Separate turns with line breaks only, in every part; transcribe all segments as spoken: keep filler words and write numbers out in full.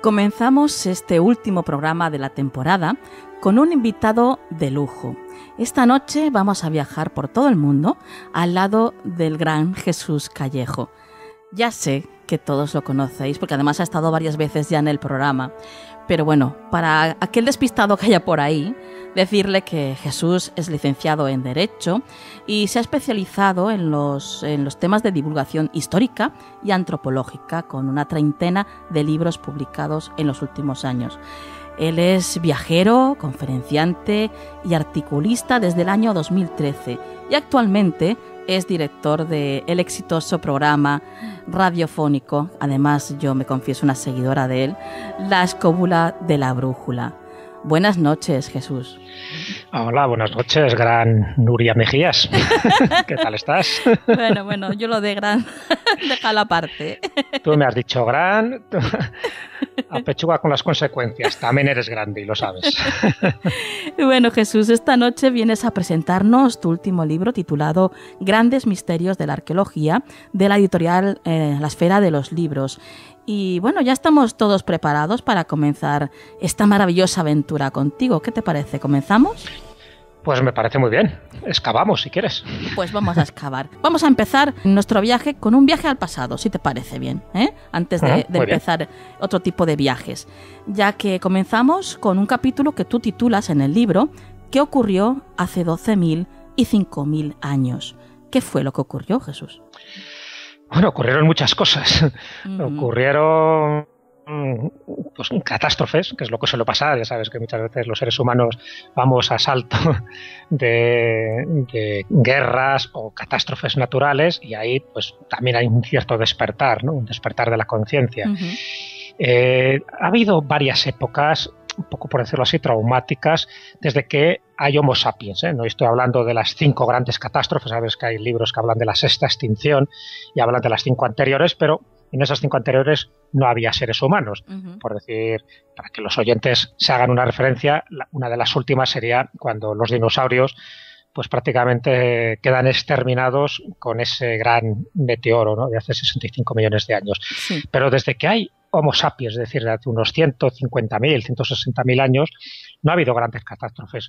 Comenzamos este último programa de la temporada con un invitado de lujo. Esta noche vamos a viajar por todo el mundo al lado del gran Jesús Callejo. Ya sé que todos lo conocéis porque además ha estado varias veces ya en el programa. Pero bueno, para aquel despistado que haya por ahí, decirle que Jesús es licenciado en Derecho y se ha especializado en los, en los temas de divulgación histórica y antropológica, con una treintena de libros publicados en los últimos años. Él es viajero, conferenciante y articulista desde el año dos mil trece y actualmente es director del exitoso programa radiofónico, además yo me confieso una seguidora de él, La Escóbula de la Brújula. Buenas noches, Jesús.
Hola, buenas noches, gran Nuria Mejías. ¿Qué tal estás?
Bueno, bueno, yo lo de gran, déjalo aparte.
Tú me has dicho gran, a pechuga con las consecuencias. También eres grande y lo sabes.
Bueno, Jesús, esta noche vienes a presentarnos tu último libro titulado Grandes Misterios de la Arqueología, de la editorial eh, La Esfera de los Libros. Y bueno, ya estamos todos preparados para comenzar esta maravillosa aventura contigo. ¿Qué te parece? ¿Comenzamos?
Pues me parece muy bien. Excavamos, si quieres.
Pues vamos a excavar. Vamos a empezar nuestro viaje con un viaje al pasado, si te parece bien, ¿eh? Antes de, de empezar bien. Otro tipo de viajes. Ya que comenzamos con un capítulo que tú titulas en el libro, ¿Qué ocurrió hace doce mil y cinco mil años? ¿Qué fue lo que ocurrió, Jesús?
Bueno, ocurrieron muchas cosas. Uh-huh. Ocurrieron pues, catástrofes, que es lo que suele pasar. Ya sabes que muchas veces los seres humanos vamos a salto de, de guerras o catástrofes naturales y ahí pues también hay un cierto despertar, ¿no? Un despertar de la conciencia. Uh-huh. Eh, ha habido varias épocas, un poco por decirlo así, traumáticas, desde que hay Homo sapiens, ¿eh? No estoy hablando de las cinco grandes catástrofes, sabes que hay libros que hablan de la sexta extinción y hablan de las cinco anteriores, pero en esas cinco anteriores no había seres humanos. Uh-huh. Por decir, para que los oyentes se hagan una referencia, una de las últimas sería cuando los dinosaurios pues prácticamente quedan exterminados con ese gran meteoro, ¿no? De hace sesenta y cinco millones de años. Sí. Pero desde que hay Homo sapiens, es decir, de hace unos ciento cincuenta mil, ciento sesenta mil años, no ha habido grandes catástrofes.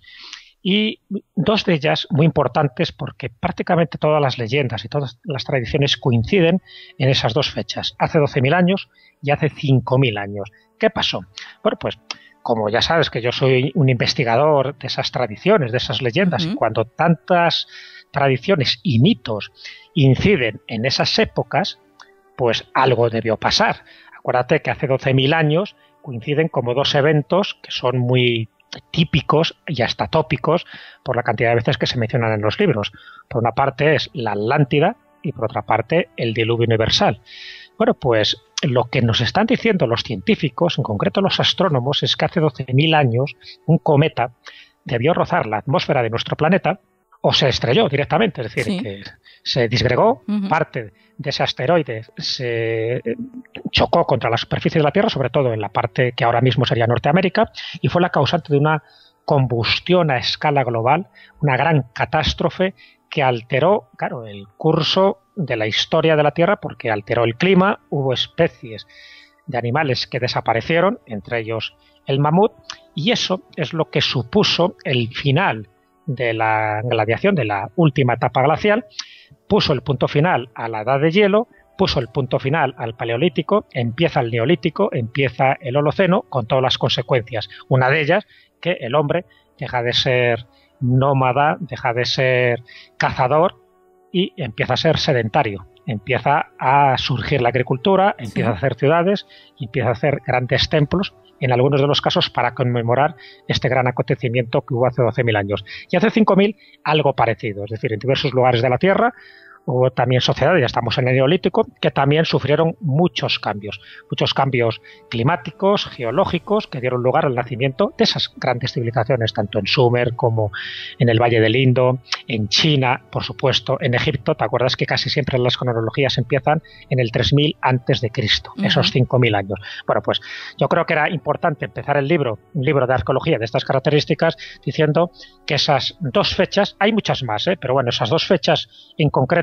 Y dos de ellas muy importantes porque prácticamente todas las leyendas y todas las tradiciones coinciden en esas dos fechas, hace doce mil años y hace cinco mil años. ¿Qué pasó? Bueno, pues como ya sabes que yo soy un investigador de esas tradiciones, de esas leyendas, uh-huh. y cuando tantas tradiciones y mitos inciden en esas épocas, pues algo debió pasar. Acuérdate que hace doce mil años coinciden como dos eventos que son muy típicos y hasta tópicos por la cantidad de veces que se mencionan en los libros. Por una parte es la Atlántida y por otra parte el diluvio universal. Bueno, pues lo que nos están diciendo los científicos, en concreto los astrónomos, es que hace doce mil años un cometa debió rozar la atmósfera de nuestro planeta o se estrelló directamente, es decir, sí. que se disgregó, uh-huh. parte de ese asteroide se chocó contra la superficie de la Tierra, sobre todo en la parte que ahora mismo sería Norteamérica, y fue la causante de una combustión a escala global, una gran catástrofe que alteró, claro, el curso de la historia de la Tierra porque alteró el clima, hubo especies de animales que desaparecieron, entre ellos el mamut, y eso es lo que supuso el final de la glaciación, de la última etapa glacial, puso el punto final a la edad de hielo, puso el punto final al paleolítico, empieza el neolítico, empieza el holoceno, con todas las consecuencias. Una de ellas, que el hombre deja de ser nómada, deja de ser cazador y empieza a ser sedentario. Empieza a surgir la agricultura, empieza sí. a hacer ciudades y empieza a hacer grandes templos, en algunos de los casos para conmemorar este gran acontecimiento que hubo hace doce mil años. Y hace cinco mil algo parecido, es decir, en diversos lugares de la Tierra hubo también sociedades, ya estamos en el Neolítico, que también sufrieron muchos cambios, muchos cambios climáticos, geológicos, que dieron lugar al nacimiento de esas grandes civilizaciones, tanto en Sumer como en el Valle del Indo, en China, por supuesto, en Egipto. ¿Te acuerdas que casi siempre las cronologías empiezan en el tres mil antes de Cristo, uh-huh. esos cinco mil años? Bueno, pues yo creo que era importante empezar el libro, un libro de arqueología de estas características, diciendo que esas dos fechas, hay muchas más, ¿eh? pero bueno, esas dos fechas en concreto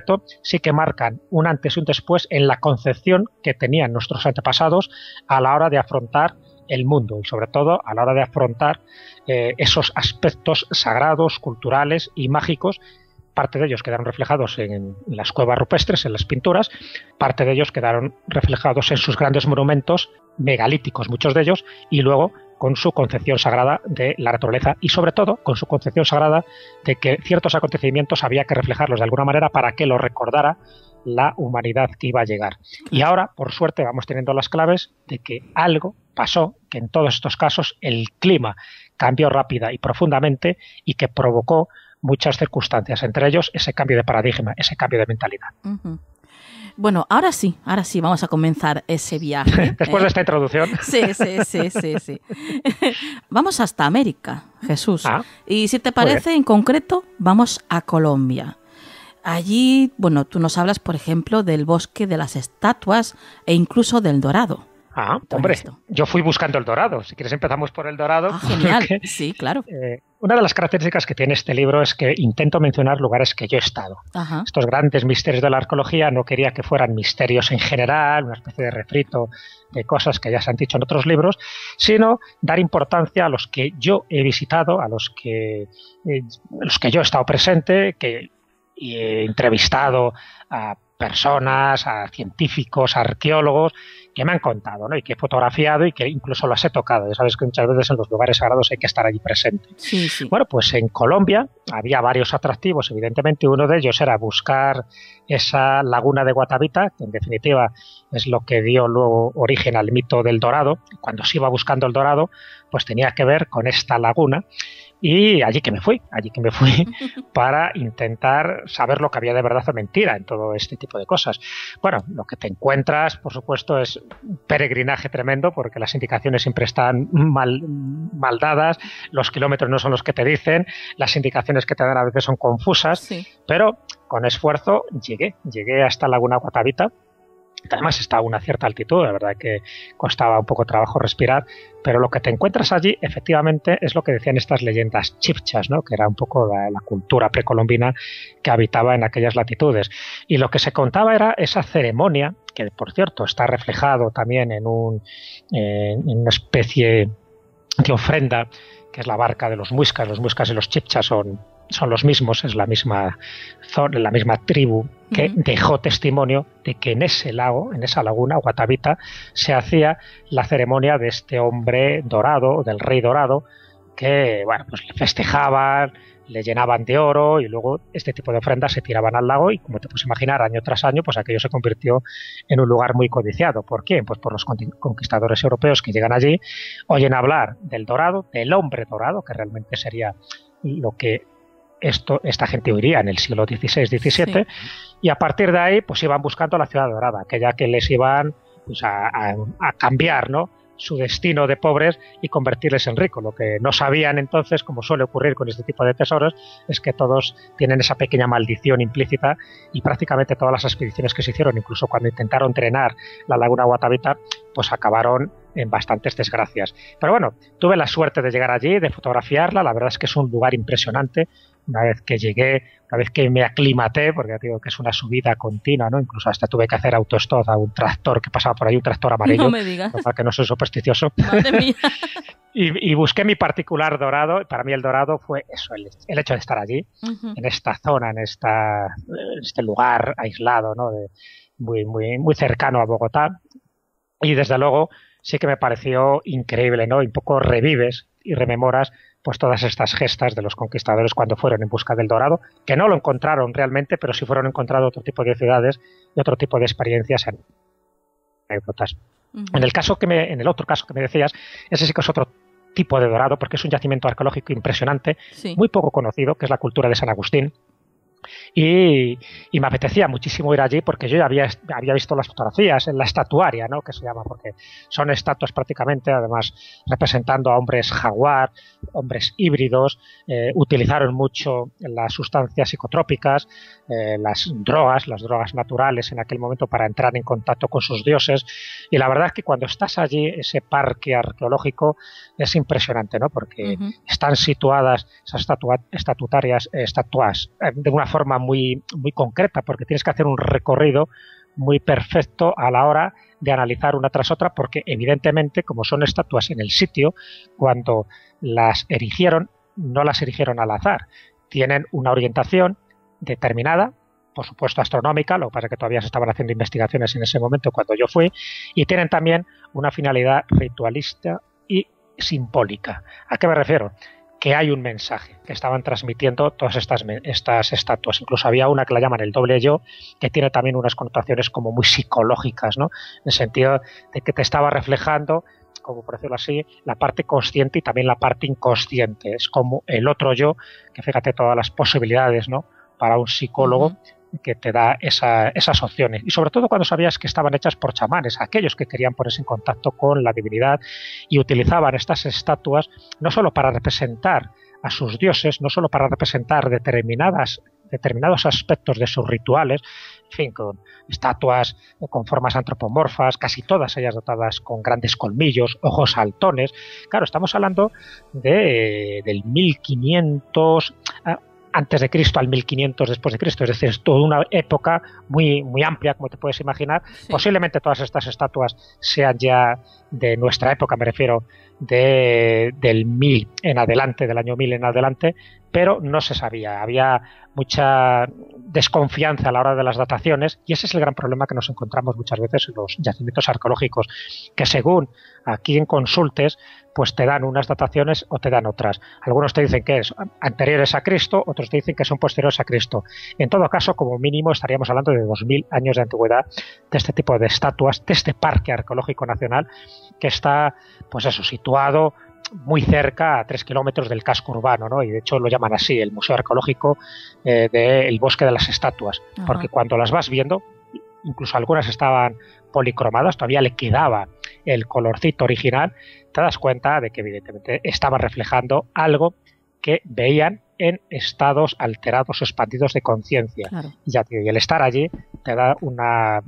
concreto sí que marcan un antes y un después en la concepción que tenían nuestros antepasados a la hora de afrontar el mundo y sobre todo a la hora de afrontar eh, esos aspectos sagrados, culturales y mágicos. Parte de ellos quedaron reflejados en, en las cuevas rupestres, en las pinturas, parte de ellos quedaron reflejados en sus grandes monumentos megalíticos, muchos de ellos, y luego con su concepción sagrada de la naturaleza y sobre todo con su concepción sagrada de que ciertos acontecimientos había que reflejarlos de alguna manera para que lo recordara la humanidad que iba a llegar. Y ahora, por suerte, vamos teniendo las claves de que algo pasó, que en todos estos casos el clima cambió rápida y profundamente y que provocó muchas circunstancias, entre ellos ese cambio de paradigma, ese cambio de mentalidad.
Uh-huh. Bueno, ahora sí, ahora sí vamos a comenzar ese viaje.
Después
¿eh?
de esta introducción.
Sí, sí, sí, sí, sí. Vamos hasta América, Jesús.
Ah,
y si te parece, en concreto, vamos a Colombia. Allí, bueno, tú nos hablas, por ejemplo, del bosque de las estatuas e incluso del Dorado.
Ah, hombre, esto. Yo fui buscando el Dorado. Si quieres empezamos por el Dorado.
Ah, genial,
porque,
sí, claro.
Eh, una de las características que tiene este libro es que intento mencionar lugares que yo he estado.
Ajá.
Estos grandes misterios de la arqueología no quería que fueran misterios en general, una especie de refrito de cosas que ya se han dicho en otros libros, sino dar importancia a los que yo he visitado, a los que, eh, los que yo he estado presente, que he entrevistado a personas, a científicos, a arqueólogos que me han contado, ¿no? Y que he fotografiado y que incluso las he tocado. Ya sabes que muchas veces en los lugares sagrados hay que estar allí presente.
Sí, sí.
Bueno, pues en Colombia había varios atractivos, evidentemente. Uno de ellos era buscar esa laguna de Guatavita, que en definitiva es lo que dio luego origen al mito del Dorado. Cuando se iba buscando el Dorado, pues tenía que ver con esta laguna. Y allí que me fui, allí que me fui para intentar saber lo que había de verdad o mentira en todo este tipo de cosas. Bueno, lo que te encuentras, por supuesto, es un peregrinaje tremendo porque las indicaciones siempre están mal, mal dadas, los kilómetros no son los que te dicen, las indicaciones que te dan a veces son confusas,
sí. Pero
con esfuerzo llegué, llegué hasta Laguna Guatavita. Además está a una cierta altitud, la verdad que costaba un poco trabajo respirar, pero lo que te encuentras allí efectivamente es lo que decían estas leyendas chibchas, ¿no? Que era un poco la, la cultura precolombina que habitaba en aquellas latitudes. Y lo que se contaba era esa ceremonia, que por cierto está reflejado también en, un, eh, en una especie de ofrenda, que es la barca de los muiscas. Los muiscas y los chibchas son... son los mismos, es la misma zona, la misma tribu que uh-huh. dejó testimonio de que en ese lago, en esa laguna, Guatavita, se hacía la ceremonia de este hombre dorado, del rey dorado, que bueno, pues le festejaban, le llenaban de oro y luego este tipo de ofrendas se tiraban al lago y como te puedes imaginar, año tras año, pues aquello se convirtió en un lugar muy codiciado. ¿Por quién? Pues por los conquistadores europeos que llegan allí, oyen hablar del dorado, del hombre dorado, que realmente sería lo que Esto, esta gente huiría en el siglo dieciséis diecisiete sí. Y a partir de ahí pues iban buscando la ciudad dorada, aquella que les iban pues, a, a, a cambiar, ¿no? su destino de pobres y convertirles en ricos. Lo que no sabían entonces, como suele ocurrir con este tipo de tesoros, es que todos tienen esa pequeña maldición implícita y prácticamente todas las expediciones que se hicieron, incluso cuando intentaron drenar la laguna Guatavita, pues acabaron en bastantes desgracias. Pero bueno, tuve la suerte de llegar allí, de fotografiarla. La verdad es que es un lugar impresionante. Una vez que llegué, una vez que me aclimaté, porque ya digo que es una subida continua, ¿no? Incluso hasta tuve que hacer autostop a un tractor que pasaba por ahí, un tractor amarillo.
No me digas.
Para que no soy supersticioso.
Madre mía.
y, y busqué mi particular dorado. Para mí el dorado fue eso, el, el hecho de estar allí, uh-huh. en esta zona, en, esta, en este lugar aislado, ¿no? De, muy, muy, muy cercano a Bogotá. Y desde luego sí que me pareció increíble, ¿no? Y un poco revives y rememoras pues todas estas gestas de los conquistadores cuando fueron en busca del dorado, que no lo encontraron realmente, pero sí fueron encontrando otro tipo de ciudades y otro tipo de experiencias en anécdotas. Uh-huh. En el caso que me, en el otro caso que me decías, ese sí que es otro tipo de dorado, porque es un yacimiento arqueológico impresionante, sí. muy poco conocido, que es la cultura de San Agustín. Y, y me apetecía muchísimo ir allí porque yo ya había, había visto las fotografías en la estatuaria, ¿no? Que se llama, porque son estatuas prácticamente, además representando a hombres jaguar, hombres híbridos. Eh, utilizaron mucho las sustancias psicotrópicas, eh, las drogas, las drogas naturales en aquel momento para entrar en contacto con sus dioses. Y la verdad es que cuando estás allí, ese parque arqueológico es impresionante, ¿no? Porque uh-huh. están situadas esas estatua, estatutarias, eh, estatuas eh, de una forma muy, muy concreta, porque tienes que hacer un recorrido muy perfecto a la hora de analizar una tras otra, porque evidentemente, como son estatuas en el sitio, cuando las erigieron, no las erigieron al azar. Tienen una orientación determinada, por supuesto astronómica, lo que pasa es que todavía se estaban haciendo investigaciones en ese momento cuando yo fui, y tienen también una finalidad ritualista y simbólica. ¿A qué me refiero? Que hay un mensaje que estaban transmitiendo todas estas, estas estatuas. Incluso había una que la llaman el doble yo, que tiene también unas connotaciones como muy psicológicas, ¿no? En el sentido de que te estaba reflejando, como por decirlo así, la parte consciente y también la parte inconsciente. Es como el otro yo, que fíjate todas las posibilidades, ¿no?, para un psicólogo, uh-huh, que te da esa, esas opciones. Y sobre todo cuando sabías que estaban hechas por chamanes, aquellos que querían ponerse en contacto con la divinidad y utilizaban estas estatuas no solo para representar a sus dioses, no solo para representar determinadas, determinados aspectos de sus rituales, en fin, con estatuas con formas antropomorfas, casi todas ellas dotadas con grandes colmillos, ojos saltones. Claro, estamos hablando de, del mil quinientos antes de Cristo al mil quinientos después de Cristo, es decir, es toda una época muy, muy amplia, como te puedes imaginar. Sí. Posiblemente todas estas estatuas sean ya de nuestra época, me refiero de, del mil en adelante, del año mil en adelante, pero no se sabía, había mucha desconfianza a la hora de las dataciones, y ese es el gran problema que nos encontramos muchas veces en los yacimientos arqueológicos, que según aquí en consultes, pues te dan unas dataciones o te dan otras. Algunos te dicen que es anteriores a Cristo, otros te dicen que son posteriores a Cristo. En todo caso, como mínimo, estaríamos hablando de dos mil años de antigüedad de este tipo de estatuas, de este parque arqueológico nacional, que está, pues eso, situado muy cerca, a tres kilómetros del casco urbano, ¿no? Y de hecho lo llaman así, el Museo Arqueológico eh, del Bosque de las Estatuas. Ajá. Porque cuando las vas viendo, incluso algunas estaban policromadas, todavía le quedaba el colorcito original, te das cuenta de que evidentemente estaban reflejando algo que veían en estados alterados o expandidos de conciencia. Claro. Y ya, y el estar allí te da una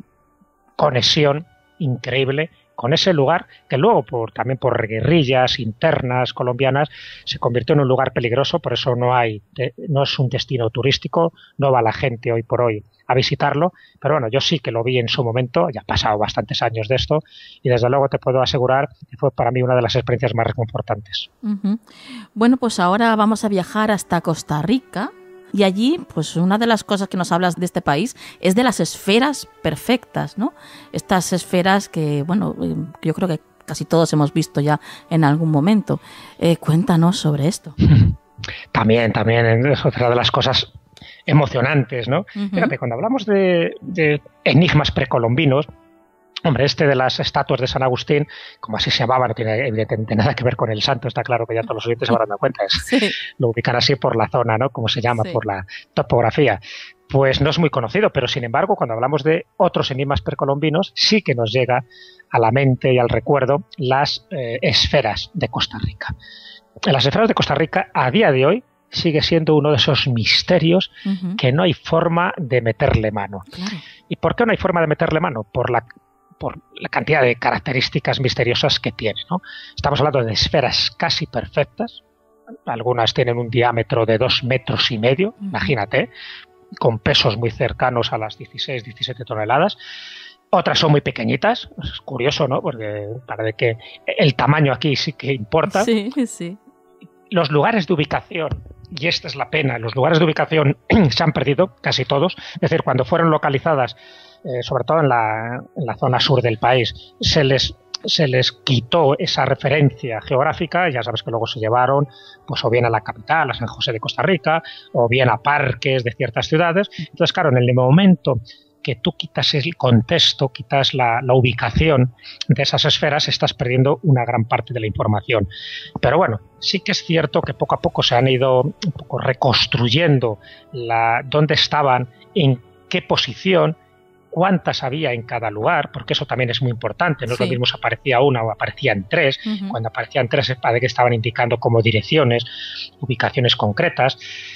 conexión increíble con ese lugar que luego por, también por guerrillas internas colombianas se convirtió en un lugar peligroso, por eso no hay no es un destino turístico, no va la gente hoy por hoy a visitarlo, pero bueno, yo sí que lo vi en su momento, ya han pasado bastantes años de esto, y desde luego te puedo asegurar que fue para mí una de las experiencias más reconfortantes.
Uh-huh. Bueno, pues ahora vamos a viajar hasta Costa Rica. Y allí, pues una de las cosas que nos hablas de este país es de las esferas perfectas, ¿no? Estas esferas que, bueno, yo creo que casi todos hemos visto ya en algún momento. Eh, cuéntanos sobre esto.
También, también es otra de las cosas emocionantes, ¿no? Uh-huh. Fíjate, cuando hablamos de, de enigmas precolombinos, hombre, este de las estatuas de San Agustín, como así se llamaba, no tiene evidentemente nada que ver con el santo, está claro que ya todos los oyentes se habrán dado cuenta, es, sí. Lo ubican así por la zona, ¿no? Como se llama, sí. Por la topografía. Pues no es muy conocido, pero sin embargo, cuando hablamos de otros enigmas precolombinos, sí que nos llega a la mente y al recuerdo las eh, esferas de Costa Rica. Las esferas de Costa Rica, a día de hoy, sigue siendo uno de esos misterios uh-huh. que no hay forma de meterle mano. Claro. ¿Y por qué no hay forma de meterle mano? Por la por la cantidad de características misteriosas que tiene, ¿no? Estamos hablando de esferas casi perfectas, algunas tienen un diámetro de dos metros y medio, uh-huh. imagínate, con pesos muy cercanos a las dieciséis, diecisiete toneladas. Otras son muy pequeñitas, es curioso, ¿no? Porque parece que el tamaño aquí sí que importa.
Sí, sí.
Los lugares de ubicación, y esta es la pena, los lugares de ubicación se han perdido, casi todos, es decir, cuando fueron localizadas, Eh, sobre todo en la, en la zona sur del país, se les, se les quitó esa referencia geográfica, ya sabes que luego se llevaron pues o bien a la capital, a San José de Costa Rica, o bien a parques de ciertas ciudades. Entonces, claro, en el momento que tú quitas el contexto, quitas la, la ubicación de esas esferas, estás perdiendo una gran parte de la información. Pero bueno, sí que es cierto que poco a poco se han ido un poco reconstruyendo la, dónde estaban, en qué posición, cuántas había en cada lugar, porque eso también es muy importante, no es sí. lo mismo si aparecía una o aparecían tres, uh-huh. cuando aparecían tres es para que estaban indicando como direcciones, ubicaciones concretas,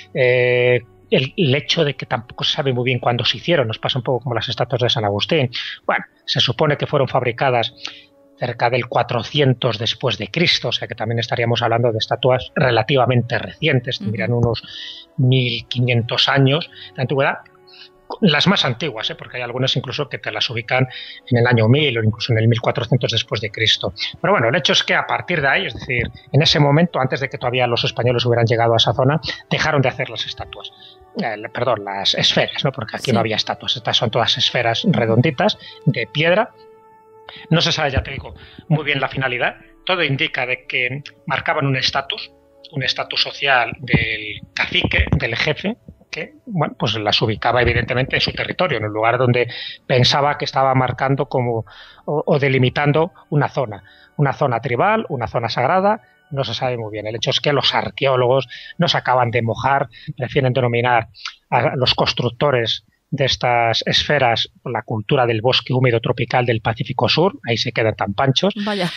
eh, el, el hecho de que tampoco se sabe muy bien cuándo se hicieron, nos pasa un poco como las estatuas de San Agustín. Bueno, se supone que fueron fabricadas cerca del cuatrocientos después de Cristo, o sea que también estaríamos hablando de estatuas relativamente recientes, tendrían uh-huh. unos mil quinientos años de antigüedad. Las más antiguas, ¿eh? Porque hay algunas incluso que te las ubican en el año mil o incluso en el mil cuatrocientos después de Cristo. Pero bueno, el hecho es que a partir de ahí, es decir, en ese momento, antes de que todavía los españoles hubieran llegado a esa zona, dejaron de hacer las estatuas. Eh, perdón, las esferas, ¿no? Porque aquí sí. no había estatuas. Estas son todas esferas redonditas de piedra. No se sabe, ya te digo, muy bien la finalidad. Todo indica de que marcaban un estatus, un estatus social del cacique, del jefe, que bueno, pues las ubicaba evidentemente en su territorio, en el lugar donde pensaba que estaba marcando como o, o delimitando una zona, una zona tribal, una zona sagrada. No se sabe muy bien. El hecho es que los arqueólogos no se acaban de mojar, prefieren denominar a los constructores de estas esferas la cultura del bosque húmedo tropical del Pacífico Sur. Ahí se quedan tan panchos.
Vaya.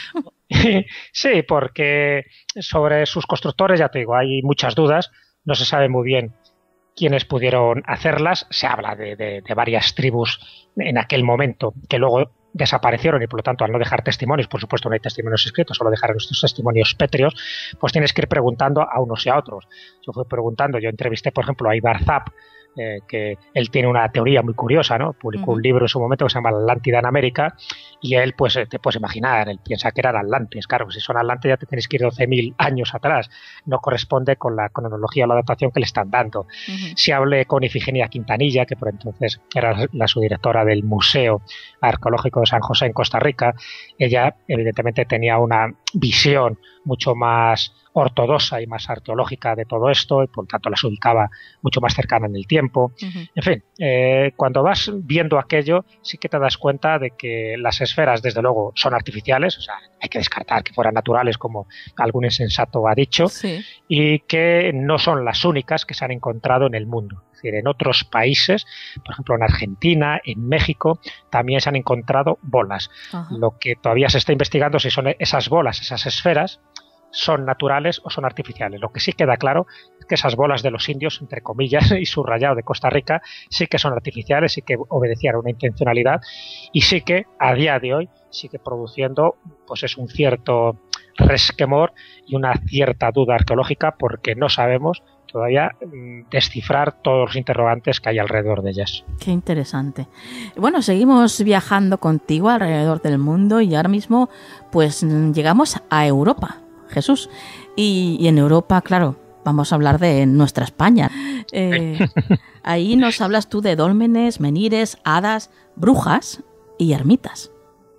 Sí, porque sobre sus constructores, ya te digo, hay muchas dudas, no se sabe muy bien quienes pudieron hacerlas. Se habla de, de, de varias tribus en aquel momento que luego desaparecieron y por lo tanto al no dejar testimonios, por supuesto no hay testimonios escritos, solo dejaron estos testimonios pétreos, pues tienes que ir preguntando a unos y a otros. Yo fui preguntando, yo entrevisté por ejemplo a Ibar Zap, eh, que él tiene una teoría muy curiosa, ¿no? Publicó uh-huh. un libro en su momento que se llama La Atlántida en América, y él, pues te puedes imaginar, él piensa que eran atlantes. Claro, si son atlantes ya te tienes que ir doce mil años atrás, no corresponde con la cronología o la adaptación que le están dando. Uh-huh. Si hablé con Ifigenia Quintanilla, que por entonces era la subdirectora del Museo Arqueológico de San José en Costa Rica, ella evidentemente tenía una visión mucho más ortodoxa y más arqueológica de todo esto, y por tanto las ubicaba mucho más cercana en el tiempo. Uh-huh. En fin, eh, cuando vas viendo aquello, sí que te das cuenta de que las esferas, desde luego, son artificiales, o sea, hay que descartar que fueran naturales, como algún insensato ha dicho, sí. y que no son las únicas que se han encontrado en el mundo. Es decir, en otros países, por ejemplo en Argentina, en México, también se han encontrado bolas. Uh-huh. Lo que todavía se está investigando si son esas bolas, esas esferas, son naturales o son artificiales. Lo que sí queda claro es que esas bolas de los indios, entre comillas, y subrayado de Costa Rica, sí que son artificiales, sí que obedecían a una intencionalidad y sí que a día de hoy sigue produciendo pues es un cierto resquemor y una cierta duda arqueológica, porque no sabemos todavía descifrar todos los interrogantes que hay alrededor de ellas.
Qué interesante. Bueno, seguimos viajando contigo alrededor del mundo y ahora mismo pues llegamos a Europa, Jesús. Y, y en Europa, claro, vamos a hablar de nuestra España. Eh, ahí nos hablas tú de dólmenes, menires, hadas, brujas y ermitas.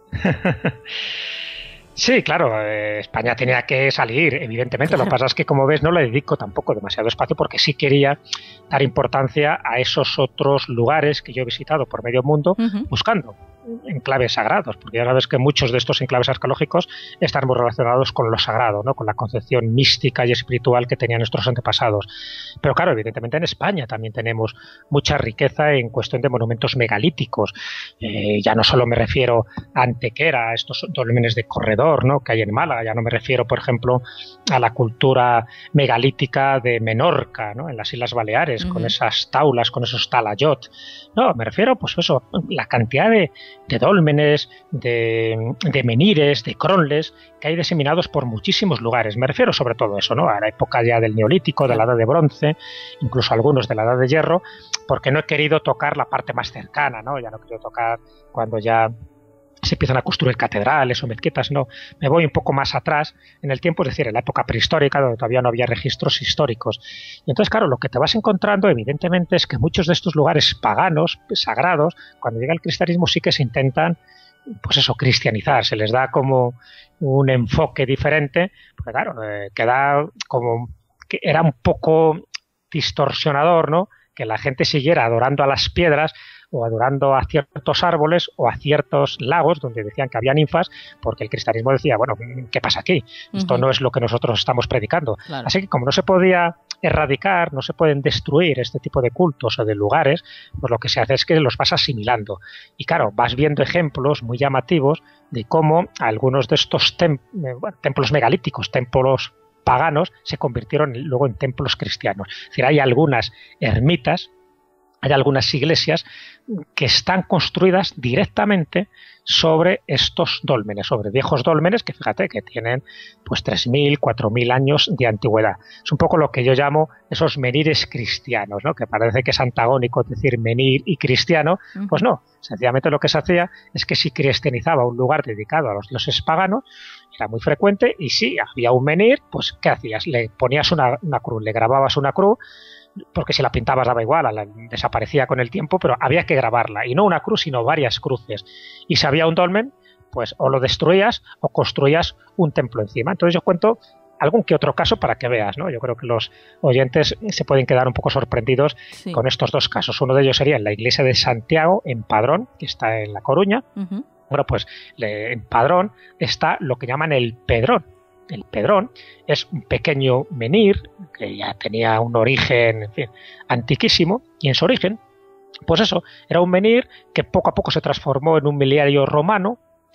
Sí, claro, eh, España tenía que salir, evidentemente. Claro. Lo que pasa es que, como ves, no le dedico tampoco demasiado espacio porque sí quería dar importancia a esos otros lugares que yo he visitado por medio mundo, uh-huh. buscando enclaves sagrados, porque ya sabes que muchos de estos enclaves arqueológicos están muy relacionados con lo sagrado, ¿no? Con la concepción mística y espiritual que tenían nuestros antepasados. Pero claro, evidentemente en España también tenemos mucha riqueza en cuestión de monumentos megalíticos. Eh, ya no solo me refiero a Antequera, a estos dólmenes de corredor, ¿no? que hay en Málaga, ya no me refiero, por ejemplo, a la cultura megalítica de Menorca, ¿no? en las Islas Baleares, uh-huh. con esas taulas, con esos talayot. No, me refiero, pues eso, la cantidad de de dólmenes, de, de menires, de cronles, que hay diseminados por muchísimos lugares. Me refiero sobre todo a eso, ¿no? A la época ya del Neolítico, de la Edad de Bronce, incluso algunos de la Edad de Hierro, porque no he querido tocar la parte más cercana, ¿no? Ya no quiero tocar cuando ya se empiezan a construir catedrales o mezquitas, no. Me voy un poco más atrás en el tiempo, es decir, en la época prehistórica, donde todavía no había registros históricos. Y entonces, claro, lo que te vas encontrando, evidentemente, es que muchos de estos lugares paganos, sagrados, cuando llega el cristianismo sí que se intentan, pues eso, cristianizar. Se les da como un enfoque diferente, porque claro, eh, queda como que era un poco distorsionador, ¿no? Que la gente siguiera adorando a las piedras o adorando a ciertos árboles o a ciertos lagos donde decían que había ninfas, porque el cristianismo decía, bueno, ¿qué pasa aquí? Esto uh-huh. no es lo que nosotros estamos predicando. Claro. Así que como no se podía erradicar, no se pueden destruir este tipo de cultos o de lugares, pues lo que se hace es que los vas asimilando. Y claro, vas viendo ejemplos muy llamativos de cómo algunos de estos tem- bueno, templos megalíticos, templos paganos, se convirtieron luego en templos cristianos. Es decir, hay algunas ermitas hay algunas iglesias que están construidas directamente sobre estos dólmenes, sobre viejos dólmenes que fíjate que tienen pues tres mil, cuatro mil años de antigüedad. Es un poco lo que yo llamo esos menires cristianos, ¿no? Que parece que es antagónico decir menir y cristiano, uh-huh. Pues no, sencillamente lo que se hacía es que si cristianizaba un lugar dedicado a los dioses paganos, era muy frecuente y si había un menir, pues ¿qué hacías? Le ponías una, una cruz, le grababas una cruz, porque si la pintabas daba igual, la, desaparecía con el tiempo, pero había que grabarla, y no una cruz, sino varias cruces. Y si había un dolmen, pues o lo destruías o construías un templo encima. Entonces yo cuento algún que otro caso para que veas, ¿no? Yo creo que los oyentes se pueden quedar un poco sorprendidos sí. con estos dos casos. Uno de ellos sería en la iglesia de Santiago, en Padrón, que está en La Coruña. Uh-huh. Bueno, pues le, en Padrón está lo que llaman el Pedrón. El Pedrón es un pequeño menhir que ya tenía un origen, en fin, antiquísimo, y en su origen, pues eso, era un menhir que poco a poco se transformó en un miliario romano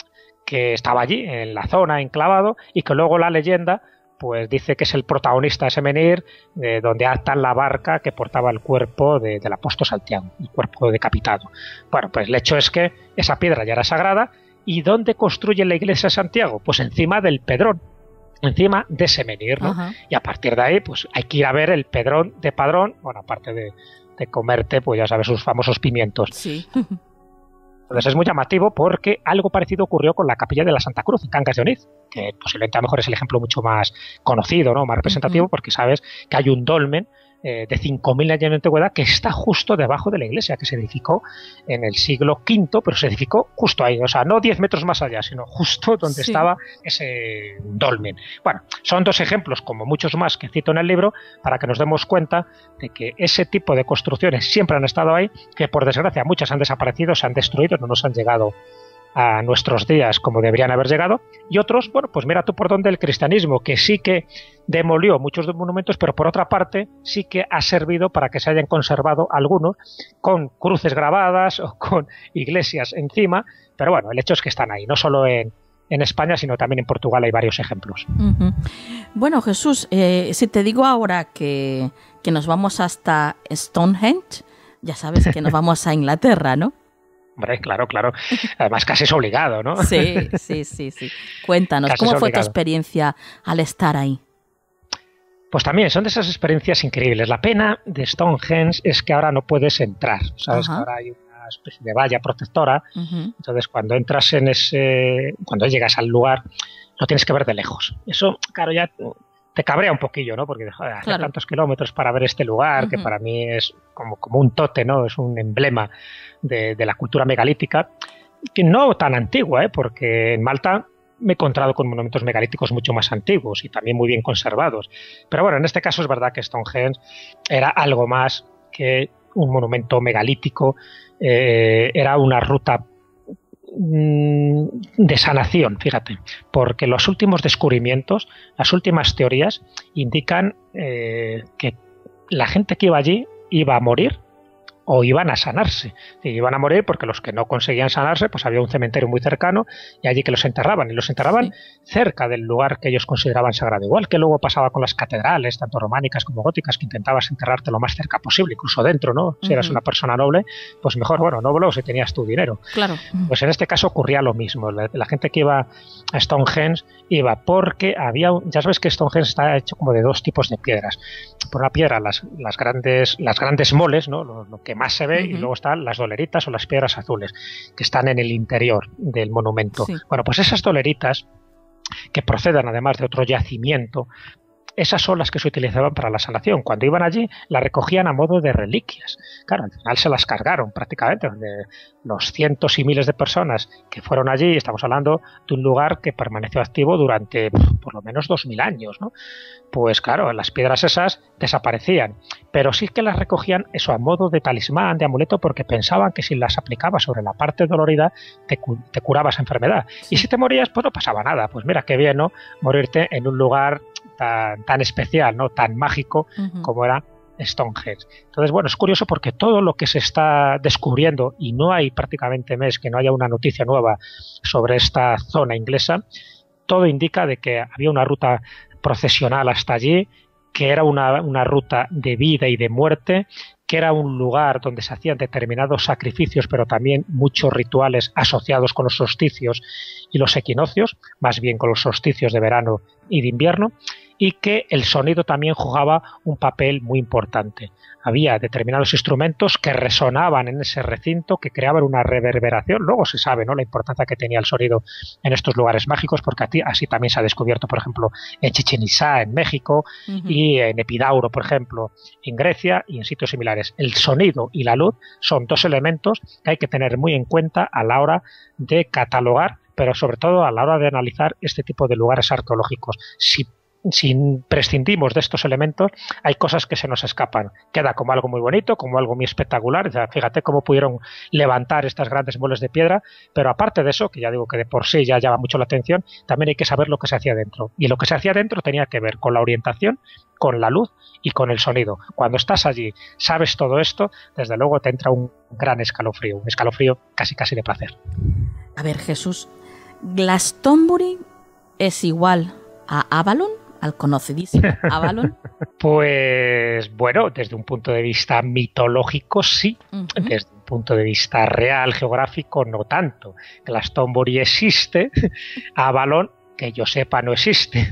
que estaba allí, en la zona, enclavado, y que luego la leyenda pues dice que es el protagonista de ese menhir, eh, donde atan la barca que portaba el cuerpo de, del apóstol Santiago, el cuerpo decapitado. Bueno, pues el hecho es que esa piedra ya era sagrada, ¿y dónde construye la iglesia de Santiago? Pues encima del Pedrón, encima de ese menhir, ¿no? Uh-huh. Y a partir de ahí, pues hay que ir a ver el Pedrón de Padrón, bueno, aparte de, de comerte, pues ya sabes, sus famosos pimientos.
Sí.
Entonces es muy llamativo porque algo parecido ocurrió con la capilla de la Santa Cruz en Cangas de Onís, que posiblemente a lo mejor es el ejemplo mucho más conocido, ¿no? Más representativo, uh-huh. porque sabes que hay un dolmen eh, de cinco mil años de antigüedad que está justo debajo de la iglesia, que se edificó en el siglo quinto, pero se edificó justo ahí, o sea, no diez metros más allá, sino justo donde sí. estaba ese dolmen. Bueno, son dos ejemplos, como muchos más que cito en el libro, para que nos demos cuenta de que ese tipo de construcciones siempre han estado ahí, que por desgracia muchas han desaparecido, se han destruido, no nos han llegado a nuestros días como deberían haber llegado, y otros, bueno, pues mira tú por dónde el cristianismo, que sí que demolió muchos monumentos, pero por otra parte sí que ha servido para que se hayan conservado algunos con cruces grabadas o con iglesias encima, pero bueno, el hecho es que están ahí, no solo en, en España, sino también en Portugal hay varios ejemplos.
Uh-huh. Bueno, Jesús, eh, si te digo ahora que, que nos vamos hasta Stonehenge, ya sabes que nos vamos a Inglaterra, ¿no?
Hombre, claro, claro. Además, casi es obligado, ¿no?
Sí, sí, sí, sí. Cuéntanos, casi ¿cómo fue tu experiencia al estar ahí?
Pues también son de esas experiencias increíbles. La pena de Stonehenge es que ahora no puedes entrar, ¿sabes? Uh-huh. Ahora hay una especie de valla protectora. Uh-huh. Entonces, cuando entras en ese... Cuando llegas al lugar, lo tienes que ver de lejos. Eso, claro, ya te cabrea un poquillo, ¿no? Porque joder, hacer claro. tantos kilómetros para ver este lugar, uh-huh. que para mí es como, como un tote, ¿no? Es un emblema de, de la cultura megalítica, que no tan antigua, ¿eh? Porque en Malta me he encontrado con monumentos megalíticos mucho más antiguos y también muy bien conservados. Pero bueno, en este caso es verdad que Stonehenge era algo más que un monumento megalítico, eh, era una ruta de sanación, fíjate, porque los últimos descubrimientos, las últimas teorías indican eh, que la gente que iba allí iba a morir o iban a sanarse. Y iban a morir porque los que no conseguían sanarse, pues había un cementerio muy cercano y allí que los enterraban. Y los enterraban sí. cerca del lugar que ellos consideraban sagrado. Igual que luego pasaba con las catedrales, tanto románicas como góticas, que intentabas enterrarte lo más cerca posible, incluso dentro, ¿no? Si uh-huh. eras una persona noble, pues mejor, bueno, noble o si tenías tu dinero.
Claro.
Pues en este caso ocurría lo mismo. La, la gente que iba a Stonehenge iba porque había, ya sabes que Stonehenge está hecho como de dos tipos de piedras. Por una piedra, las, las grandes, las grandes moles, ¿no? Lo, lo que más se ve, uh-huh. y luego están las doleritas o las piedras azules, que están en el interior del monumento. Sí. Bueno, pues esas doleritas, que proceden además de otro yacimiento, esas son las que se utilizaban para la sanación. Cuando iban allí, las recogían a modo de reliquias. Claro, al final se las cargaron prácticamente. De los cientos y miles de personas que fueron allí, estamos hablando de un lugar que permaneció activo durante por lo menos dos mil años, ¿no? Pues claro, las piedras esas desaparecían, pero sí que las recogían eso a modo de talismán, de amuleto, porque pensaban que si las aplicabas sobre la parte dolorida te, cu- te curabas enfermedad. Sí. Y si te morías, pues no pasaba nada. Pues mira, qué bien, ¿no? Morirte en un lugar tan, tan especial, ¿no? Tan mágico uh-huh. como era Stonehenge. Entonces, bueno, es curioso porque todo lo que se está descubriendo, y no hay prácticamente mes que no haya una noticia nueva sobre esta zona inglesa, todo indica de que había una ruta procesional hasta allí, que era una, una ruta de vida y de muerte, que era un lugar donde se hacían determinados sacrificios, pero también muchos rituales asociados con los solsticios y los equinoccios, más bien con los solsticios de verano y de invierno, y que el sonido también jugaba un papel muy importante. Había determinados instrumentos que resonaban en ese recinto, que creaban una reverberación. Luego se sabe, ¿no?, la importancia que tenía el sonido en estos lugares mágicos, porque así también se ha descubierto, por ejemplo, en Chichén Itzá, en México, uh-huh. y en Epidauro, por ejemplo, en Grecia, y en sitios similares. El sonido y la luz son dos elementos que hay que tener muy en cuenta a la hora de catalogar, pero sobre todo a la hora de analizar este tipo de lugares arqueológicos. Si Si prescindimos de estos elementos, hay cosas que se nos escapan. Queda como algo muy bonito, como algo muy espectacular. O sea, fíjate cómo pudieron levantar estas grandes muebles de piedra, pero aparte de eso, que ya digo que de por sí ya llama mucho la atención, también hay que saber lo que se hacía dentro. Y lo que se hacía dentro tenía que ver con la orientación, con la luz y con el sonido. Cuando estás allí, sabes todo esto, desde luego te entra un gran escalofrío, un escalofrío casi casi de placer.
A ver, Jesús, ¿Glastonbury es igual a Avalon? Al conocidísimo Avalon.
Pues bueno, desde un punto de vista mitológico sí, uh-huh. desde un punto de vista real, geográfico, no tanto. Glastonbury existe, Avalon, que yo sepa, no existe.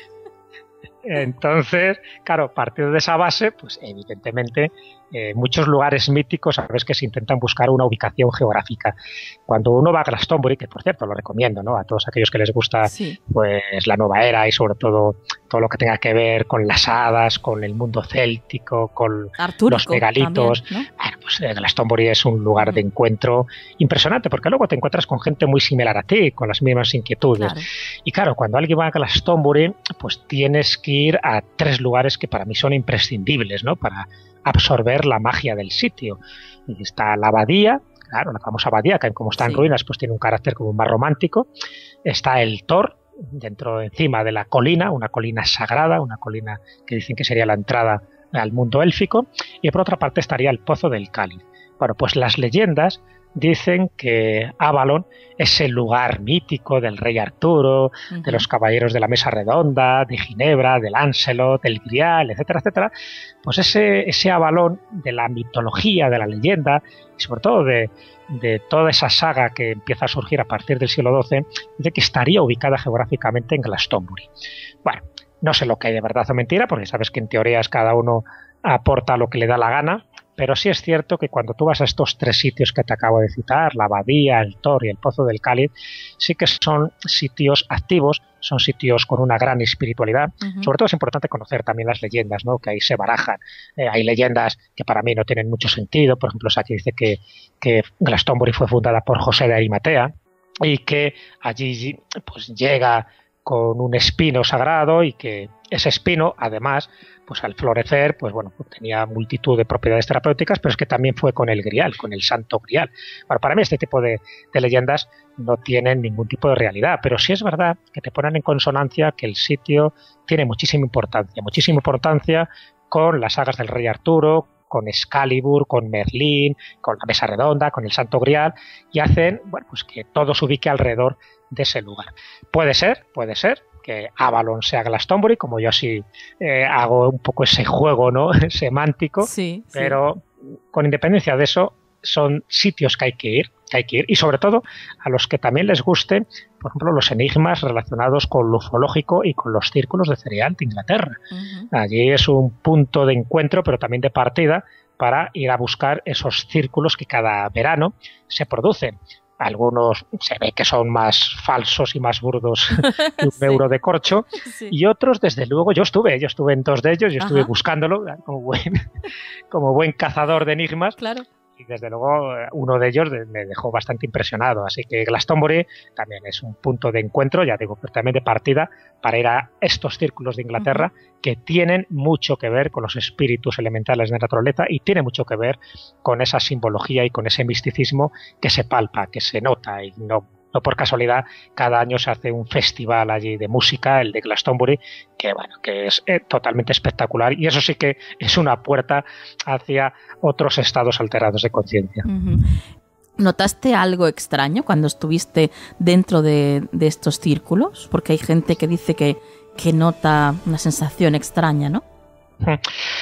Entonces, claro, partiendo de esa base, pues evidentemente eh, muchos lugares míticos, sabes que se intentan buscar una ubicación geográfica. Cuando uno va a Glastonbury, que por cierto lo recomiendo, ¿no?, a todos aquellos que les gusta sí. pues la nueva era y sobre todo todo lo que tenga que ver con las hadas, con el mundo céltico, con Artúrico, los megalitos. También, ¿no? Bueno, pues eh, Glastonbury es un lugar uh-huh. de encuentro impresionante, porque luego te encuentras con gente muy similar a ti, con las mismas inquietudes. Claro. Y claro, cuando alguien va a Glastonbury, pues tienes que ir a tres lugares que para mí son imprescindibles, ¿no?, para absorber la magia del sitio. Y está la abadía, claro, la famosa abadía, que como está en sí. ruinas, pues tiene un carácter como más romántico. Está el Tor, dentro, encima de la colina, una colina sagrada, una colina que dicen que sería la entrada al mundo élfico, y por otra parte estaría el Pozo del Cáliz. Bueno, pues las leyendas dicen que Avalon es el lugar mítico del rey Arturo, uh-huh. de los caballeros de la Mesa Redonda, de Ginebra, del Lancelot, del Grial, etcétera, etcétera. Pues ese, ese Avalon de la mitología, de la leyenda, y sobre todo de, de toda esa saga que empieza a surgir a partir del siglo doce, dice que estaría ubicada geográficamente en Glastonbury. Bueno, no sé lo que hay de verdad o mentira, porque sabes que en teorías cada uno aporta lo que le da la gana, pero sí es cierto que cuando tú vas a estos tres sitios que te acabo de citar, la abadía, el Tor y el Pozo del Cáliz, sí que son sitios activos, son sitios con una gran espiritualidad. Uh-huh. Sobre todo es importante conocer también las leyendas, ¿no?, que ahí se barajan. Eh, hay leyendas que para mí no tienen mucho sentido. Por ejemplo, aquí dice que, que Glastonbury fue fundada por José de Arimatea y que allí pues llega con un espino sagrado y que ese espino, además, pues al florecer, pues bueno, pues tenía multitud de propiedades terapéuticas, pero es que también fue con el Grial, con el Santo Grial. Bueno, para mí este tipo de, de leyendas no tienen ningún tipo de realidad, pero sí es verdad que te ponen en consonancia que el sitio tiene muchísima importancia, muchísima importancia con las sagas del rey Arturo, con Excalibur, con Merlín, con la Mesa Redonda, con el Santo Grial, y hacen, bueno, pues que todo se ubique alrededor de ese lugar. Puede ser, puede ser que Avalon sea Glastonbury, como yo así eh, hago un poco ese juego, ¿no?, semántico, sí, pero sí. con independencia de eso, son sitios que hay que ir, que hay que ir, y sobre todo a los que también les guste, por ejemplo, los enigmas relacionados con lo ufológico y con los círculos de cereal de Inglaterra. Uh-huh. Allí es un punto de encuentro, pero también de partida, para ir a buscar esos círculos que cada verano se producen. Algunos se ve que son más falsos y más burdos que un sí. euro de corcho, sí. y otros, desde luego, yo estuve, yo estuve en dos de ellos, yo estuve Ajá. buscándolo como buen, como buen cazador de enigmas. Claro. Y desde luego uno de ellos me dejó bastante impresionado. Así que Glastonbury también es un punto de encuentro, ya digo, pero también de partida para ir a estos círculos de Inglaterra uh-huh. que tienen mucho que ver con los espíritus elementales de la naturaleza y tiene mucho que ver con esa simbología y con ese misticismo que se palpa, que se nota y no... No por casualidad, cada año se hace un festival allí de música, el de Glastonbury, que bueno, que es eh, totalmente espectacular, y eso sí que es una puerta hacia otros estados alterados de conciencia.
Uh-huh. ¿Notaste algo extraño cuando estuviste dentro de, de estos círculos? Porque hay gente que dice que, que nota una sensación extraña, ¿no?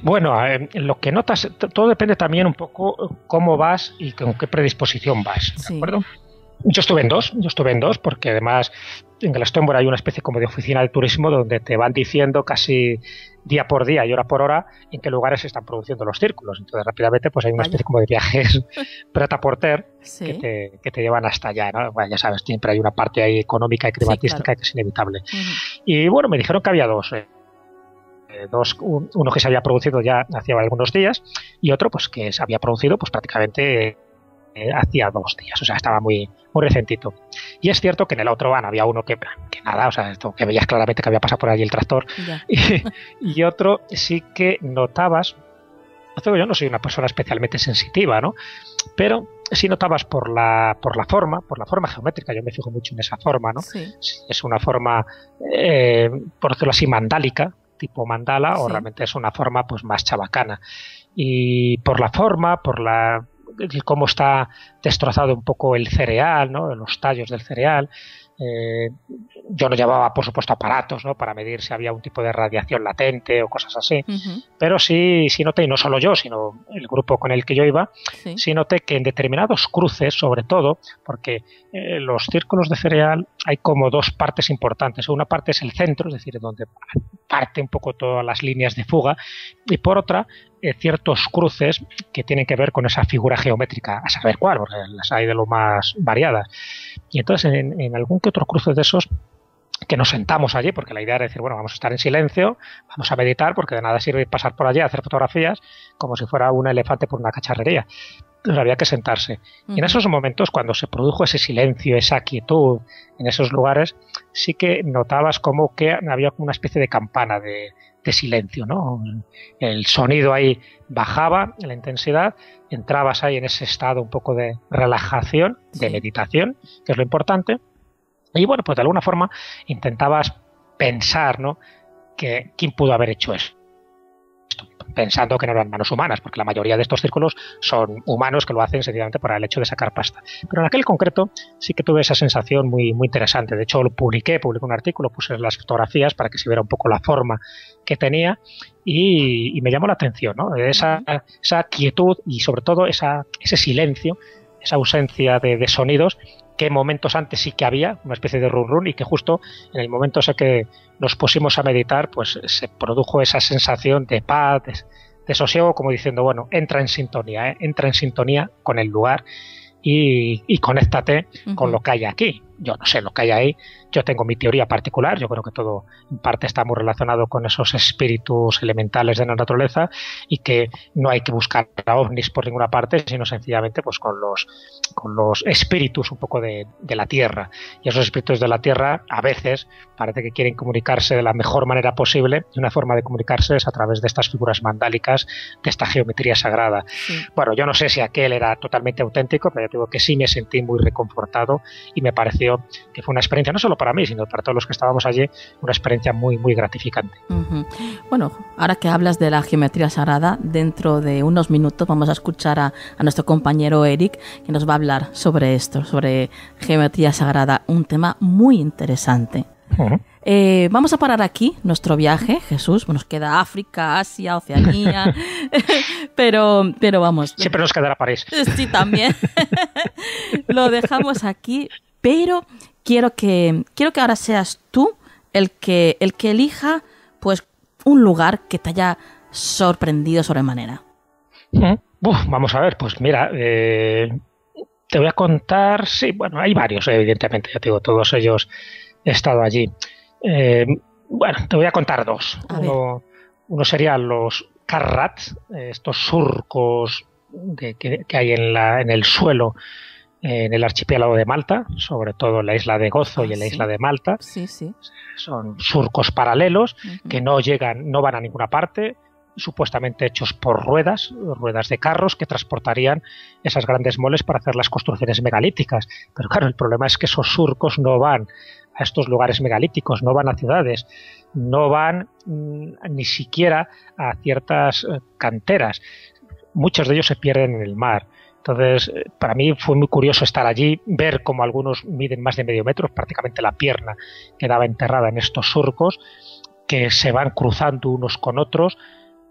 Bueno, eh, lo que notas, todo depende también un poco cómo vas y con qué predisposición vas, ¿de
sí.
acuerdo? Yo estuve en dos, yo estuve en dos porque además en Glastonbury hay una especie como de oficina de turismo donde te van diciendo casi día por día y hora por hora en qué lugares se están produciendo los círculos. Entonces rápidamente pues hay una Vaya. especie como de viajes prêt-à-porter sí. que, te, que te llevan hasta allá, ¿no? Bueno, ya sabes, siempre hay una parte ahí económica y climatística sí, claro. que es inevitable. Uh-huh. Y bueno, me dijeron que había dos. Eh. Dos, uno que se había producido ya hacía algunos días y otro pues que se había producido pues prácticamente eh, hacía dos días, o sea, estaba muy, muy recentito. Y es cierto que en el otro van había uno que, que nada, o sea, esto, que veías claramente que había pasado por allí el tractor y, y otro sí que notabas, yo no soy una persona especialmente sensitiva, ¿no? Pero sí notabas por la, por la forma, por la forma geométrica, yo me fijo mucho en esa forma, ¿no? Sí. Es una forma, eh, por decirlo así, mandálica, tipo mandala, sí. o realmente es una forma pues más chabacana. Y por la forma, por la cómo está destrozado un poco el cereal, ¿no? Los tallos del cereal. Eh, yo no llevaba, por supuesto, aparatos, ¿no? Para medir si había un tipo de radiación latente o cosas así. Uh-huh. Pero sí, sí noté, y no solo yo, sino el grupo con el que yo iba, sí, sí noté que en determinados cruces, sobre todo, porque eh, los círculos de cereal hay como dos partes importantes. Una parte es el centro, es decir, donde parte un poco todas las líneas de fuga, y por otra, eh, ciertos cruces que tienen que ver con esa figura geométrica, a saber cuál, porque las hay de lo más variadas. Y entonces, en, en algún que otro cruce de esos, que nos sentamos allí, porque la idea era decir, bueno, vamos a estar en silencio, vamos a meditar, porque de nada sirve pasar por allí a hacer fotografías como si fuera un elefante por una cacharrería. Entonces había que sentarse. Uh-huh. Y en esos momentos, cuando se produjo ese silencio, esa quietud, en esos lugares, sí que notabas como que había una especie de campana de, de silencio, ¿no? El sonido ahí bajaba, la intensidad, entrabas ahí en ese estado un poco de relajación, de sí, meditación, que es lo importante. Y bueno, pues de alguna forma intentabas pensar, ¿no? Que quién pudo haber hecho eso, pensando que no eran manos humanas, porque la mayoría de estos círculos son humanos que lo hacen sencillamente por el hecho de sacar pasta. Pero en aquel concreto sí que tuve esa sensación muy, muy interesante. De hecho, lo publiqué, publiqué un artículo, puse las fotografías para que se viera un poco la forma que tenía y, y me llamó la atención, ¿no? Esa, esa quietud y sobre todo esa, ese silencio, esa ausencia de, de sonidos que momentos antes sí que había, una especie de run run, y que justo en el momento ese que nos pusimos a meditar, pues se produjo esa sensación de paz, de, de sosiego, como diciendo, bueno, entra en sintonía, ¿eh? entra en sintonía con el lugar y, y conéctate uh-huh. con lo que hay aquí. Yo no sé lo que hay ahí, yo tengo mi teoría particular, yo creo que todo en parte está muy relacionado con esos espíritus elementales de la naturaleza y que no hay que buscar a ovnis por ninguna parte, sino sencillamente pues con los con los espíritus un poco de, de la Tierra. Y esos espíritus de la Tierra a veces parece que quieren comunicarse de la mejor manera posible, y una forma de comunicarse es a través de estas figuras mandálicas, de esta geometría sagrada. Sí. Bueno, yo no sé si aquel era totalmente auténtico, pero yo digo que sí me sentí muy reconfortado y me pareció que fue una experiencia no solo para mí, sino para todos los que estábamos allí, una experiencia muy, muy gratificante.
Uh-huh. Bueno, ahora que hablas de la geometría sagrada, dentro de unos minutos vamos a escuchar a, a nuestro compañero Eric, que nos va a hablar sobre esto, sobre geometría sagrada, un tema muy interesante. Uh-huh. Eh, vamos a parar aquí nuestro viaje, Jesús. Nos queda África, Asia, Oceanía, pero, pero vamos.
Siempre nos quedará París.
Sí, también. Lo dejamos aquí, pero quiero que quiero que ahora seas tú el que el que elija, pues, un lugar que te haya sorprendido sobremanera.
Uh-huh. Uf, vamos a ver, pues mira, eh, te voy a contar, sí, bueno, hay varios, evidentemente, ya te digo, todos ellos he estado allí. Eh, bueno, te voy a contar dos. A uno, uno serían los karrats, estos surcos de, que, que hay en, la, en el suelo en el archipiélago de Malta, sobre todo en la isla de Gozo y en la isla de Malta.
Sí, sí.
Son surcos paralelos uh-huh. que no llegan, no van a ninguna parte, supuestamente hechos por ruedas, ruedas de carros que transportarían esas grandes moles para hacer las construcciones megalíticas. Pero claro, el problema es que esos surcos no van a estos lugares megalíticos, no van a ciudades, no van mm, ni siquiera a ciertas eh, canteras. Muchos de ellos se pierden en el mar. Entonces, para mí fue muy curioso estar allí, ver cómo algunos miden más de medio metro, prácticamente la pierna quedaba enterrada en estos surcos, que se van cruzando unos con otros,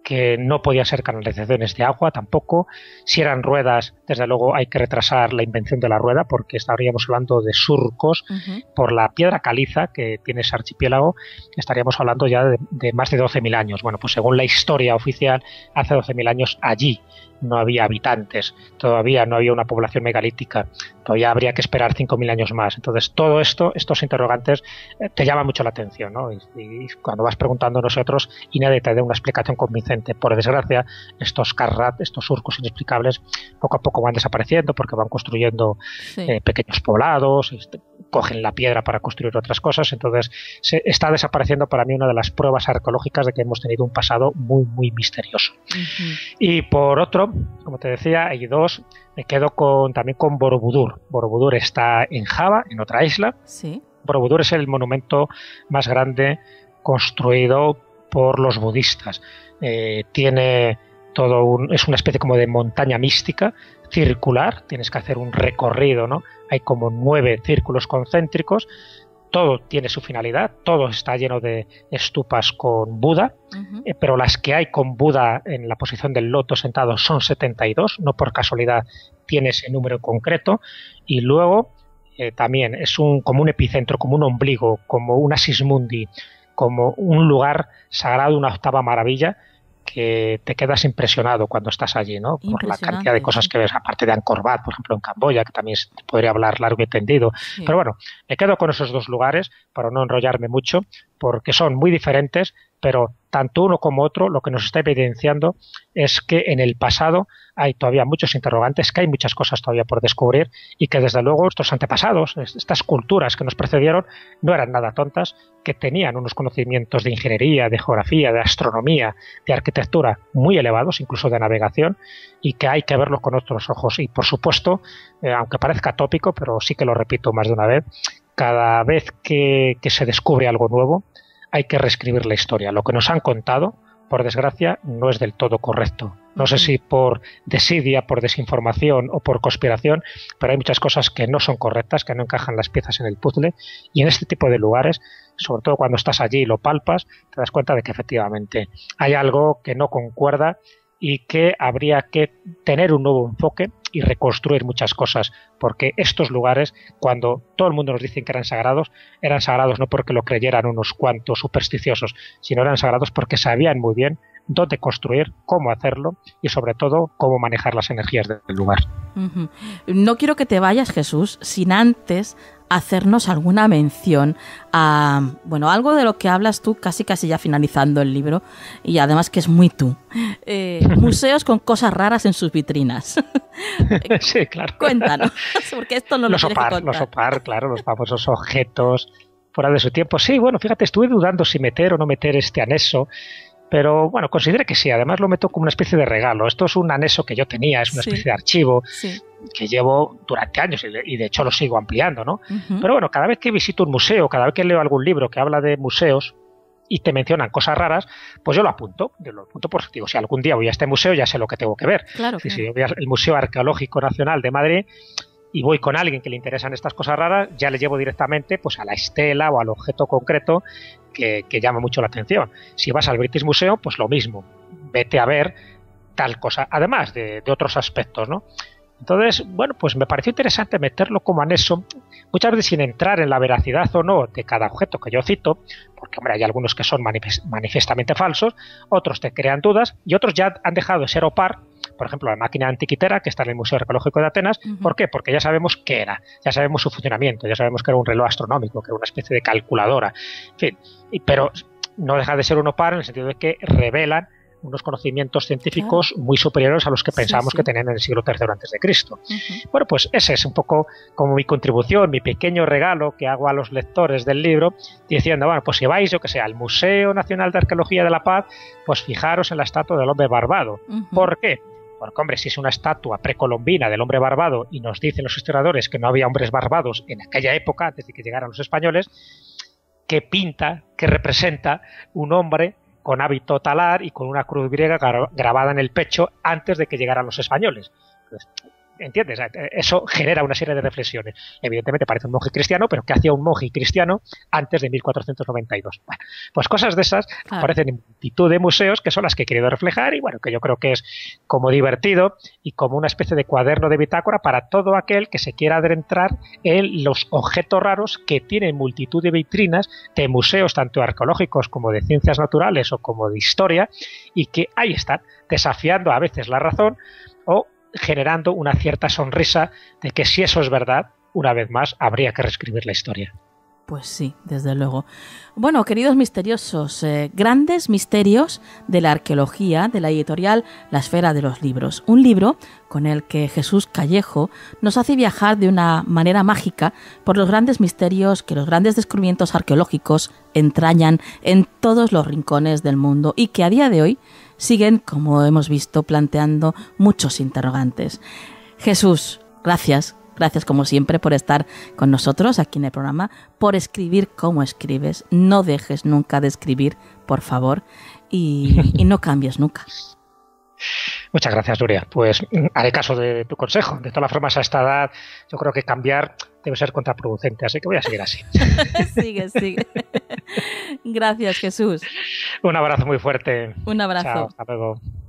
que no podían ser canalizaciones de agua tampoco. Si eran ruedas, desde luego hay que retrasar la invención de la rueda, porque estaríamos hablando de surcos. Uh-huh. Por la piedra caliza que tiene ese archipiélago, estaríamos hablando ya de, de más de doce mil años. Bueno, pues según la historia oficial, hace doce mil años allí no había habitantes, todavía no había una población megalítica, todavía habría que esperar cinco mil años más. Entonces, todo esto, estos interrogantes, eh, te llaman mucho la atención, ¿no? Y, y cuando vas preguntando a nosotros y nadie te da una explicación convincente. Por desgracia, estos Carrat, estos surcos inexplicables, poco a poco van desapareciendo porque van construyendo sí. eh, pequeños poblados, este, cogen la piedra para construir otras cosas. Entonces, se está desapareciendo para mí una de las pruebas arqueológicas de que hemos tenido un pasado muy, muy misterioso. Uh-huh. Y por otro, como te decía, hay dos. Me quedo con, también con Borobudur. Borobudur está en Java, en otra isla.
Sí.
Borobudur es el monumento más grande construido por los budistas. Eh, tiene todo un, es una especie como de montaña mística circular. Tienes que hacer un recorrido, ¿no? Hay como nueve círculos concéntricos. Todo tiene su finalidad, todo está lleno de estupas con Buda, uh-huh. eh, pero las que hay con Buda en la posición del loto sentado son setenta y dos, no por casualidad tiene ese número concreto. Y luego eh, también es un, como un epicentro, como un ombligo, como un Asis Mundi, como un lugar sagrado, una octava maravilla, que te quedas impresionado cuando estás allí, ¿no? Por la cantidad de cosas que ves, aparte de Angkor Wat, por ejemplo, en Camboya, que también se podría hablar largo y tendido. Sí. Pero bueno, me quedo con esos dos lugares para no enrollarme mucho, porque son muy diferentes, pero tanto uno como otro lo que nos está evidenciando es que en el pasado hay todavía muchos interrogantes, que hay muchas cosas todavía por descubrir y que desde luego estos antepasados, estas culturas que nos precedieron, no eran nada tontas, que tenían unos conocimientos de ingeniería, de geografía, de astronomía, de arquitectura muy elevados, incluso de navegación, y que hay que verlos con otros ojos. Y por supuesto, eh, aunque parezca tópico, pero sí que lo repito más de una vez, cada vez que, que se descubre algo nuevo, hay que reescribir la historia. Lo que nos han contado, por desgracia, no es del todo correcto. No sé si por desidia, por desinformación o por conspiración, pero hay muchas cosas que no son correctas, que no encajan las piezas en el puzzle. Y en este tipo de lugares, sobre todo cuando estás allí y lo palpas, te das cuenta de que efectivamente hay algo que no concuerda y que habría que tener un nuevo enfoque y reconstruir muchas cosas, porque estos lugares, cuando todo el mundo nos dice que eran sagrados, eran sagrados no porque lo creyeran unos cuantos supersticiosos, sino eran sagrados porque sabían muy bien dónde construir, cómo hacerlo y sobre todo cómo manejar las energías del lugar.
Uh-huh. No quiero que te vayas, Jesús, sin antes hacernos alguna mención a, bueno, algo de lo que hablas tú casi casi ya finalizando el libro, y además que es muy tú. Eh, museos con cosas raras en sus vitrinas.
Sí, claro.
Cuéntanos, porque esto no lo
los
tienes
opar,
que contar.
Los opar, claro, los famosos objetos fuera de su tiempo. Sí, bueno, fíjate, estuve dudando si meter o no meter este anexo, pero bueno, considero que sí. Además lo meto como una especie de regalo. Esto es un anexo que yo tenía, es una especie sí. de archivo sí. que llevo durante años y de, y de hecho lo sigo ampliando, ¿no? Uh-huh. Pero bueno, cada vez que visito un museo, cada vez que leo algún libro que habla de museos y te mencionan cosas raras, pues yo lo apunto. Yo lo apunto porque digo, si algún día voy a este museo ya sé lo que tengo que ver.
Claro,
si,
claro.
si yo voy al Museo Arqueológico Nacional de Madrid y voy con alguien que le interesan estas cosas raras, ya le llevo directamente pues a la estela o al objeto concreto que, que llama mucho la atención. Si vas al British Museum, pues lo mismo, vete a ver tal cosa, además de, de otros aspectos, ¿no? Entonces, bueno, pues me pareció interesante meterlo como anexo, muchas veces sin entrar en la veracidad o no de cada objeto que yo cito, porque hombre, hay algunos que son manifiestamente falsos, otros te crean dudas y otros ya han dejado de ser opar. Por ejemplo, la máquina antiquitera que está en el Museo Arqueológico de Atenas. Uh-huh. ¿Por qué? Porque ya sabemos qué era, ya sabemos su funcionamiento, ya sabemos que era un reloj astronómico, que era una especie de calculadora. En fin, y, pero no deja de ser un opar en el sentido de que revelan unos conocimientos científicos claro. muy superiores a los que pensábamos sí, sí. que tenían en el siglo tercero antes de Cristo. Uh-huh. Bueno, pues ese es un poco como mi contribución, mi pequeño regalo que hago a los lectores del libro, diciendo, bueno, pues si vais, yo que sé, al Museo Nacional de Arqueología de la Paz, pues fijaros en la estatua del hombre barbado. Uh-huh. ¿Por qué? Porque, hombre, si es una estatua precolombina del hombre barbado y nos dicen los historiadores que no había hombres barbados en aquella época, antes de que llegaran los españoles, ¿qué pinta, qué representa un hombre con hábito talar y con una cruz griega grabada en el pecho antes de que llegaran los españoles? Entonces, ¿entiendes? Eso genera una serie de reflexiones. Evidentemente parece un monje cristiano, pero ¿qué hacía un monje cristiano antes de mil cuatrocientos noventa y dos? Bueno, pues cosas de esas claro. aparecen en multitud de museos que son las que he querido reflejar y bueno, que yo creo que es como divertido y como una especie de cuaderno de bitácora para todo aquel que se quiera adentrar en los objetos raros que tienen multitud de vitrinas de museos tanto arqueológicos como de ciencias naturales o como de historia y que ahí están, desafiando a veces la razón o generando una cierta sonrisa de que si eso es verdad, una vez más, habría que reescribir la historia.
Pues sí, desde luego. Bueno, queridos misteriosos, eh, grandes misterios de la arqueología, de la editorial La Esfera de los Libros. Un libro con el que Jesús Callejo nos hace viajar de una manera mágica por los grandes misterios que los grandes descubrimientos arqueológicos entrañan en todos los rincones del mundo y que a día de hoy siguen, como hemos visto, planteando muchos interrogantes. Jesús, gracias. Gracias, como siempre, por estar con nosotros aquí en el programa, por escribir como escribes. No dejes nunca de escribir, por favor, y, y no cambies nunca.
Muchas gracias, Nuria. Pues haré caso de tu consejo. De todas formas, a esta edad, yo creo que cambiar debe ser contraproducente, así que voy a seguir así.
Sigue, sigue. Gracias, Jesús.
Un abrazo muy fuerte.
Un abrazo.
Chao, hasta luego.